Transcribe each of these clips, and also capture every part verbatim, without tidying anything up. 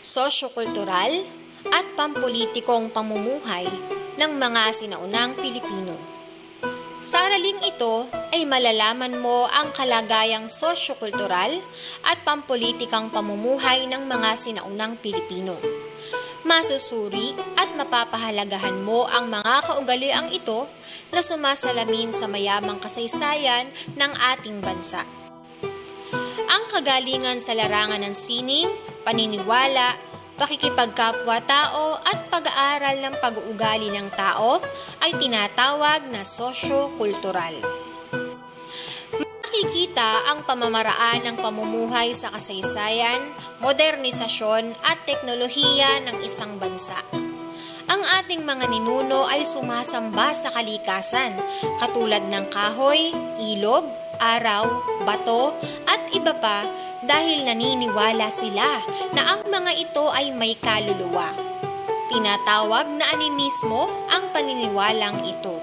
sosyo-kultural at pampolitikong pamumuhay ng mga sinaunang Pilipino. Sa araling ito ay malalaman mo ang kalagayang sosyo-kultural at pampolitikang pamumuhay ng mga sinaunang Pilipino. Masusuri at mapapahalagahan mo ang mga kaugaliang ito na sumasalamin sa mayamang kasaysayan ng ating bansa. Ang kagalingan sa larangan ng sining, paniniwala, pakikipagkapwa-tao at pag-aaral ng pag-uugali ng tao ay tinatawag na sosyo-kultural. Makikita ang pamamaraan ng pamumuhay sa kasaysayan, modernisasyon at teknolohiya ng isang bansa. Ang ating mga ninuno ay sumasamba sa kalikasan katulad ng kahoy, ilog, araw, bato at iba pa dahil naniniwala sila na ang mga ito ay may kaluluwa. Tinatawag na animismo ang paniniwalang ito.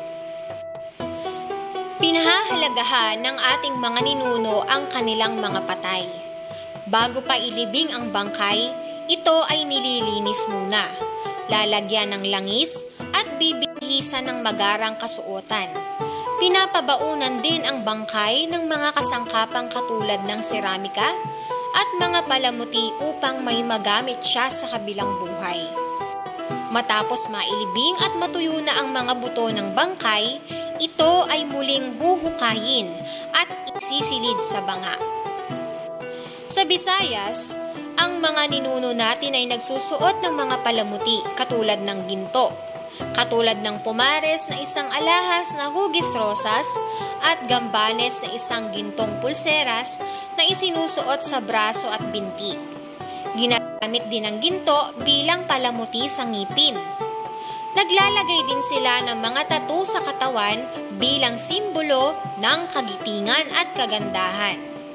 Pinahahalagahan ng ating mga ninuno ang kanilang mga patay. Bago pa ilibing ang bangkay, ito ay nililinis muna. Lalagyan ng langis at bibihisan ng magarang kasuotan. Pinapabaunan din ang bangkay ng mga kasangkapang katulad ng seramika at mga palamuti upang may magamit siya sa kabilang buhay. Matapos mailibing at matuyo na ang mga buto ng bangkay, ito ay muling buhukayin at isisilid sa banga. Sa Visayas, ang mga ninuno natin ay nagsusuot ng mga palamuti katulad ng ginto, katulad ng pumares na isang alahas na hugis rosas at gambanes na isang gintong pulseras na isinusuot sa braso at binti. Ginagamit din ang ginto bilang palamuti sa ngipin. Naglalagay din sila ng mga tattoo sa katawan bilang simbolo ng kagitingan at kagandahan.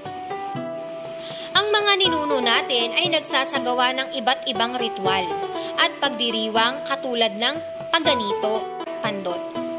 Ang mga ninuno natin ay nagsasagawa ng iba't ibang ritual at pagdiriwang katulad ng paganito at pandot.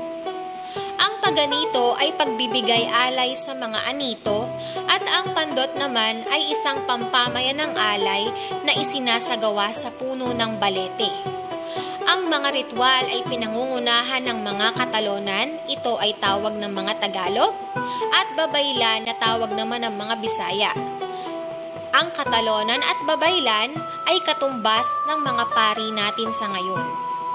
Ang paganito ay pagbibigay alay sa mga anito at ang pandot naman ay isang pampamayan ng alay na isinasagawa sa puno ng balete. Ang mga ritual ay pinangungunahan ng mga Katalonan, ito ay tawag ng mga Tagalog, at Babaylan na tawag naman ng mga Bisaya. Ang Katalonan at Babaylan ay katumbas ng mga pari natin sa ngayon.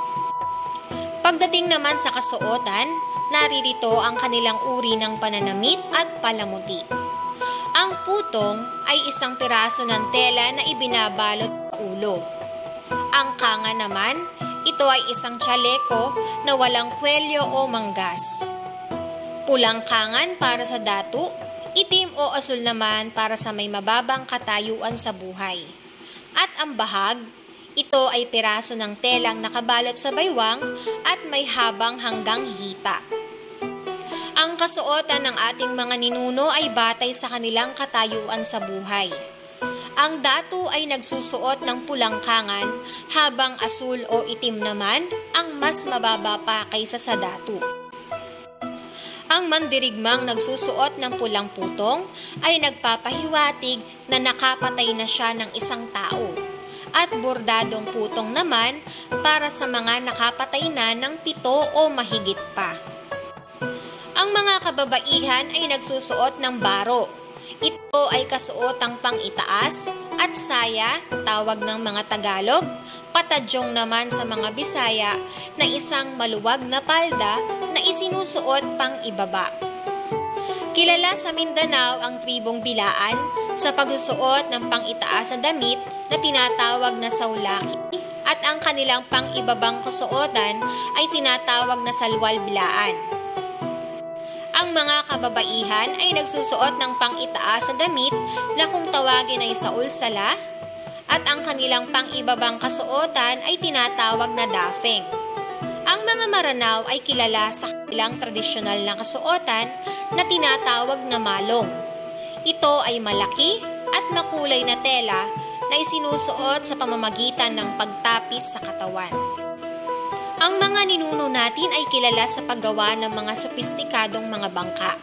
Pagdating naman sa kasuotan, naririto ang kanilang uri ng pananamit at palamuti. Ang putong ay isang piraso ng tela na ibinabalot sa ulo. Ang kanga naman, ito ay isang tsaleko na walang kwelyo o manggas. Pulang kangan para sa datu, itim o asul naman para sa may mababang katayuan sa buhay. At ang bahag, ito ay piraso ng telang nakabalot sa baywang at may habang hanggang hita. Ang kasuotan ng ating mga ninuno ay batay sa kanilang katayuan sa buhay. Ang datu ay nagsusuot ng pulang kangan habang asul o itim naman ang mas mababa pa kaysa sa datu. Ang mandirigmang nagsusuot ng pulang putong ay nagpapahiwatig na nakapatay na siya ng isang tao. At bordadong putong naman para sa mga nakapatay na ng pito o mahigit pa. Ang mga kababaihan ay nagsusuot ng baro. Ito ay kasuotang pang-itaas at saya, tawag ng mga Tagalog, patadyong naman sa mga Bisaya na isang maluwag na palda na isinusuot pang ibaba. Kilala sa Mindanao ang tribong Bilaan sa pagsusuot ng pang-itaas na damit na tinatawag na saulaki at ang kanilang pang-ibabang kasuotan ay tinatawag na salwal bilaan. Ang mga kababaihan ay nagsusuot ng pang-itaas na damit na kung tawagin ay saul sala at ang kanilang pang-ibabang kasuotan ay tinatawag na dafeng. Ang mga Maranao ay kilala sa kanilang tradisyonal na kasuotan na tinatawag na malong. Ito ay malaki at makulay na tela na isinusuot sa pamamagitan ng pagtapis sa katawan. Ang mga ninuno natin ay kilala sa paggawa ng mga sopistikadong mga bangka.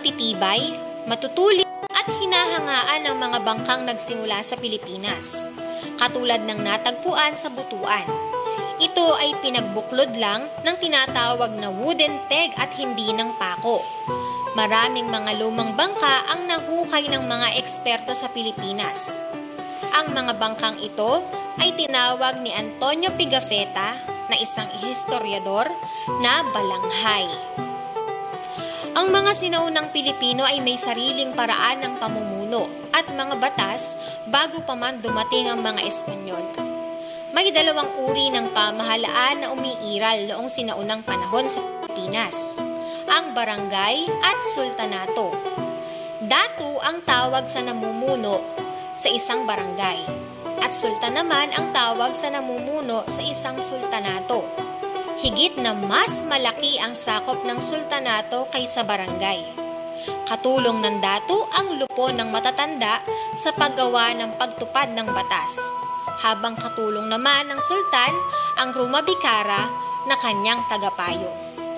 Matitibay, matutuli at hinahangaan ng mga bangkang nagsimula sa Pilipinas. katulad ng natagpuan sa Butuan. Ito ay pinagbuklod lang ng tinatawag na wooden peg at hindi ng pako. Maraming mga lumang bangka ang nahukay ng mga eksperto sa Pilipinas. Ang mga bangkang ito ay tinawag ni Antonio Pigafetta na isang historiador na balanghay. Ang mga sinaunang Pilipino ay may sariling paraan ng pamumuno at mga batas bago pa man dumating ang mga Espanyol. May dalawang uri ng pamahalaan na umiiral noong sinaunang panahon sa Pilipinas, ang barangay at sultanato. Datu ang tawag sa namumuno sa isang barangay, at sultan naman ang tawag sa namumuno sa isang sultanato. Higit na mas malaki ang sakop ng sultanato kaysa barangay. Katulong ng datu ang lupon ng matatanda sa paggawa ng pagtupad ng batas, habang katulong naman ng sultan ang rumabikara na kanyang tagapayo.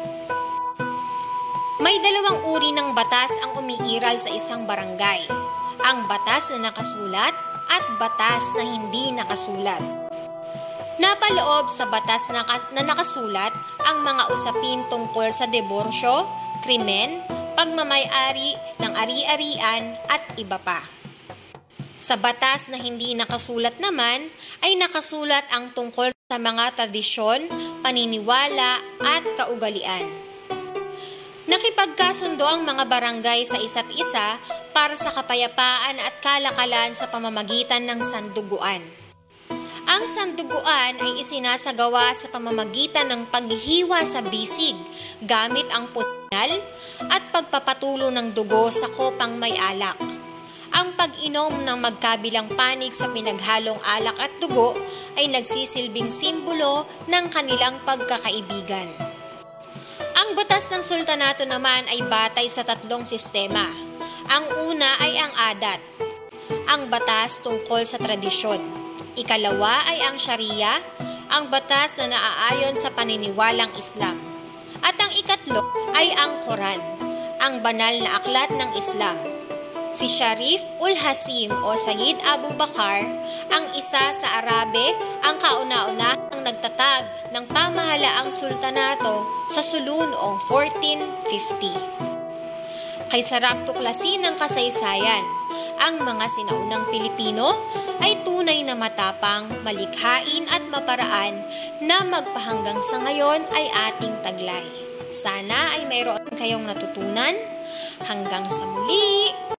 May dalawang uri ng batas ang umiiral sa isang barangay, ang batas na nakasulat at batas na hindi nakasulat. Napaloob sa batas na, na nakasulat ang mga usapin tungkol sa diborsyo, krimen, pagmamay-ari ng ari-arian at iba pa. Sa batas na hindi nakasulat naman ay nakasulat ang tungkol sa mga tradisyon, paniniwala at kaugalian. Nakipagkasundo ang mga barangay sa isa't isa para sa kapayapaan at kalakalan sa pamamagitan ng sanduguan. Ang sanduguan ay isinasagawa sa pamamagitan ng paghihiwa sa bisig gamit ang punyal at pagpapatulo ng dugo sa kopang may alak. Ang pag-inom ng magkabilang panig sa pinaghalong alak at dugo ay nagsisilbing simbolo ng kanilang pagkakaibigan. Ang batas ng sultanato naman ay batay sa tatlong sistema. Ang una ay ang adat, ang batas tungkol sa tradisyon. Ikalawa ay ang Sharia, ang batas na naaayon sa paniniwalang Islam. At ang ikatlo ay ang Quran, ang banal na aklat ng Islam. Si Sharif ul Hasim o Sayyid Abu Bakar, ang isa sa Arabe, ang kauna-unahang nagtatag ng pamahalaang sultanato sa Sulu noong fourteen fifty. Kay sarap tuklasin ng kasaysayan, ang mga sinaunang Pilipino ay tunay na matapang, malikhain at maparaan na magpahanggang sa ngayon ay ating taglay. Sana ay mayroon kayong natutunan. Hanggang sa muli!